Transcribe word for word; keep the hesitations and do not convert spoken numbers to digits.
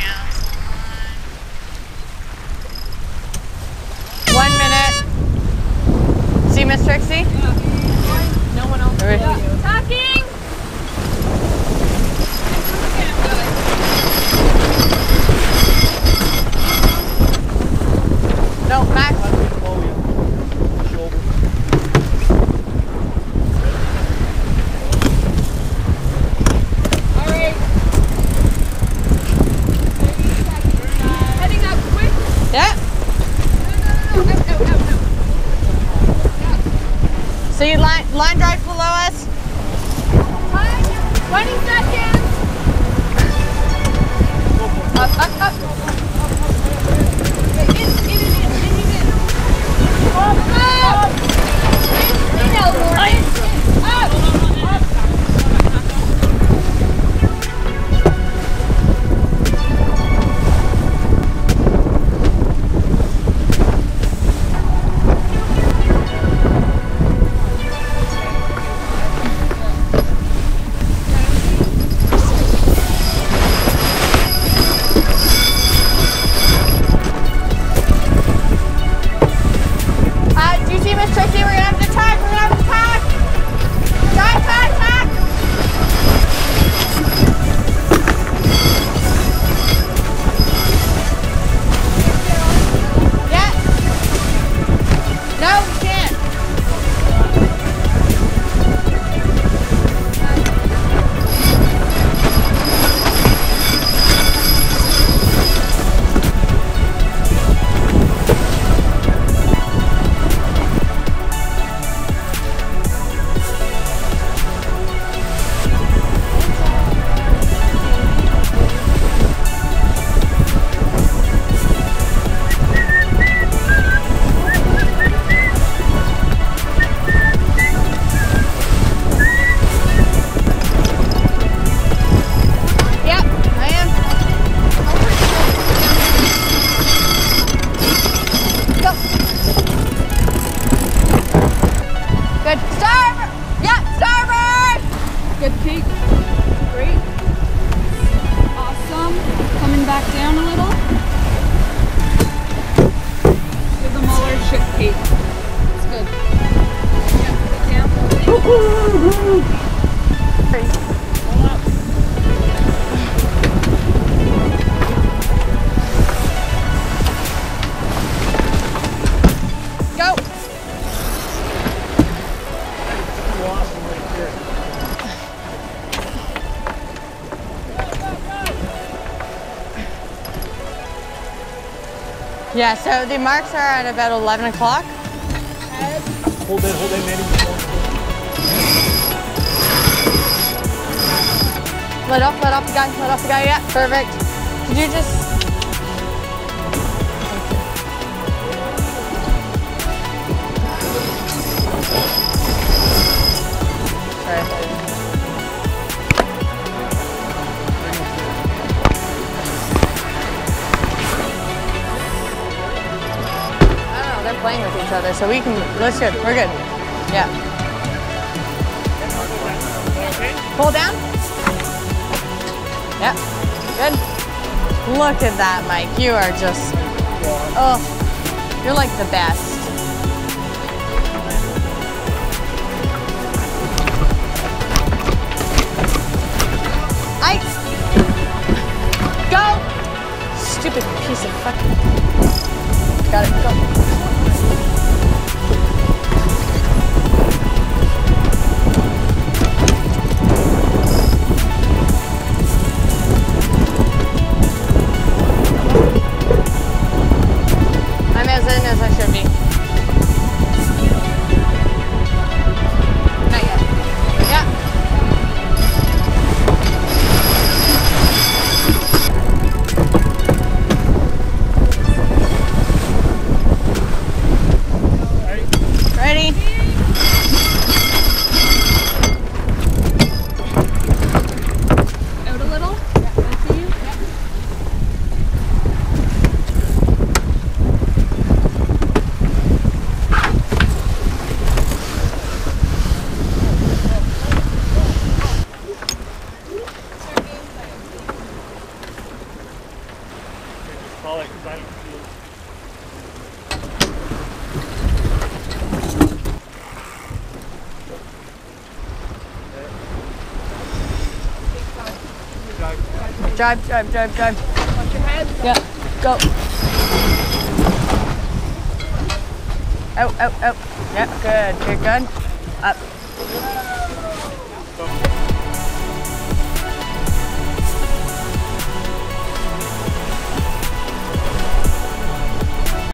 One minute. See Miss Trixie? Yeah. No one else. Right. Yeah. Talking. No, Max. All right. Heading up quick. Yeah. No, no, no, no, no. So you line, line drive below us? Time, twenty seconds. Up, up, up. In, in, in, in, in, in. Up, up. In, in, Elmore. In, up, up. Good peak. Great. Awesome. Coming back down a little. Give the molar ship peak. It's good. Yeah, put it down. Hold up. Go. Yeah, so the marks are at about eleven o'clock. Hold it, hold it, Manny. Let off, let off the guy, let off the guy, yeah, perfect. Could you just... Sorry. Playing with each other, so we can, that's good, we're good. Yeah. Pull down. Yeah, good. Look at that, Mike. You are just, oh, you're like the best. Ice. Go. Stupid piece of fucking. Got it, go. I'm as in as I should be. Not yet. Yeah. solid because I don't feel it. Drive, drive, drive, drive. Watch your head. Yeah, go. Out, out, out. Yeah, good, good, good. Up.